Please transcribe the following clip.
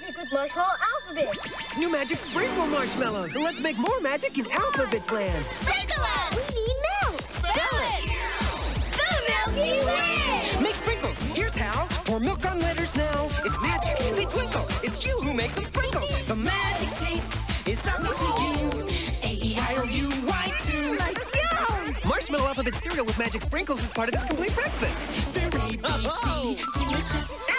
magic with marshmallow alphabets. New magic sprinkle marshmallows. And let's make more magic in Alphabets Land. Sprinkle us! We need milk. Spell it! The Milky Way! Make sprinkles. Here's how. Pour milk on letters now. It's magic. They twinkle. It's you who makes them sprinkle. The magic taste is up to you. A-E-I-O-U-Y-2. Let's go! Marshmallow Alphabet cereal with magic sprinkles is part of this complete breakfast. Very tasty, delicious.